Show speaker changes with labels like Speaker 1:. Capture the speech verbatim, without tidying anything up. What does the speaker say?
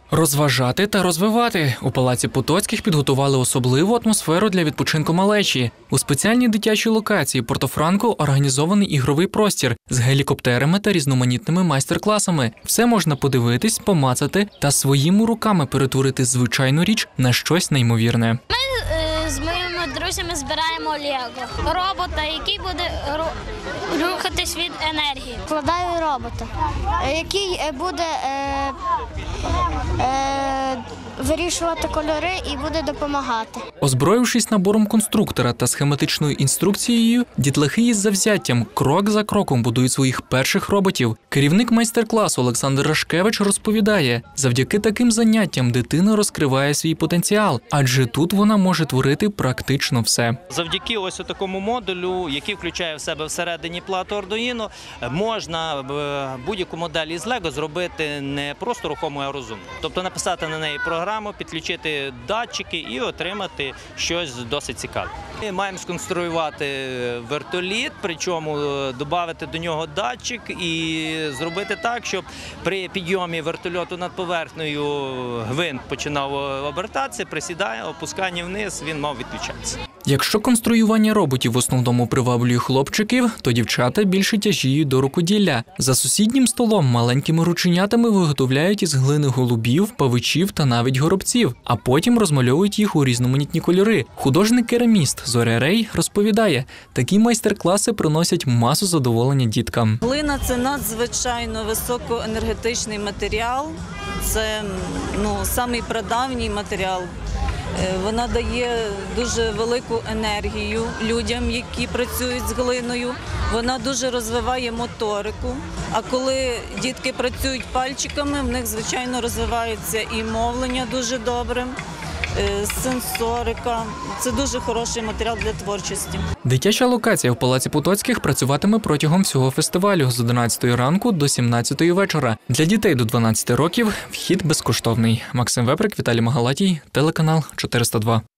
Speaker 1: Розважати та розвивати. У Палаці Потоцьких підготували особливу атмосферу для відпочинку малечі. У спеціальній дитячій локації Порто-Франко організований ігровий простір з гелікоптерами та різноманітними майстер-класами. Все можна подивитись, помацати та своїми руками перетворити звичайну річ на щось неймовірне.
Speaker 2: Ми е, з моїми друзями збираємо лего. Робота, який буде ру- рухатись від енергії.
Speaker 3: Вкладаю робота, який буде е, е, вирішувати кольори і буде допомагати.
Speaker 1: Озброївшись набором конструктора та схематичною інструкцією, дітлахи із завзяттям крок за кроком будують своїх перших роботів. Керівник майстер-класу Олександр Рашкевич розповідає, завдяки таким заняттям дитина розкриває свій потенціал, адже тут вона може творити практично все.
Speaker 4: Завдяки ось такому модулю, який включає в себе всередині плату Arduino, можна будь-яку модель із Lego зробити не просто рухомою, а розумною. Тобто написати на неї програму, підключити датчики і отримати щось досить цікаве. Ми маємо сконструювати вертоліт, причому додати до нього датчик і зробити так, щоб при підйомі вертольоту над поверхнею гвинт починав обертатися, присідає, опускання вниз, він мав відключатися.
Speaker 1: Якщо конструювання роботів в основному приваблює хлопчиків, то дівчата більше тяжіють до рукоділля. За сусіднім столом маленькими рученятами виготовляють із глини голубів, павичів та навіть горобців, а потім розмальовують їх у різноманітні кольори. Художник-кераміст Зоря Рей розповідає, такі майстер-класи приносять масу задоволення діткам.
Speaker 5: Глина – це надзвичайно високоенергетичний матеріал, це ну, самий прадавній матеріал. Вона дає дуже велику енергію людям, які працюють з глиною. Вона дуже розвиває моторику. А коли дітки працюють пальчиками, в них, звичайно, розвивається і мовлення дуже добре, сенсорика. Це дуже хороший матеріал для творчості.
Speaker 1: Дитяча локація в Палаці Потоцьких працюватиме протягом всього фестивалю з одинадцятої ранку до сімнадцятої вечора. Для дітей до дванадцяти років вхід безкоштовний. Максим Веприк, Віталій Магалатій, телеканал чотириста два.